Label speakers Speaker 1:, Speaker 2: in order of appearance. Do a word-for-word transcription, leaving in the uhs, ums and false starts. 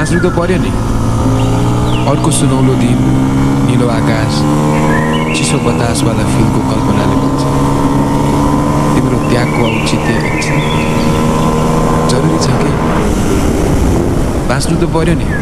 Speaker 1: बाँच्नु त पर्यो नि। अर्को सुनौलो दिन, नीलो आकाश, चिसो बतासवाला फिल्मको कल्पनाले भन्छ तिम्रो त्यागको औचित्य जरुरी छ कि बाँच्नु त पर्यो नि।